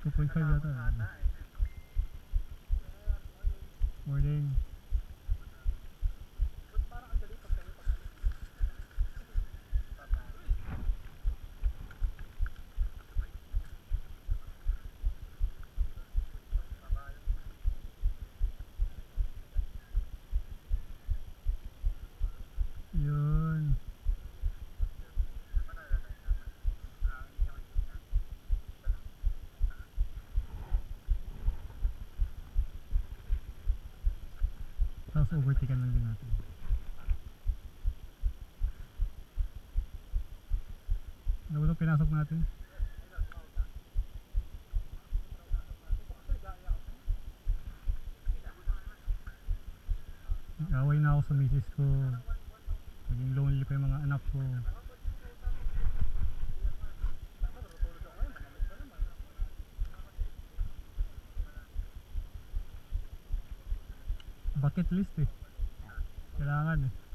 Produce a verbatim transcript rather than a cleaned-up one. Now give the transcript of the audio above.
two point five yata. Morning. Yun. Tapos overtaken lang din natin. Nawala pinasok natin. Nag-away na ako sa misis ko. Naging lonely pa yung mga anak ko. Bucket list eh. Kailangan eh.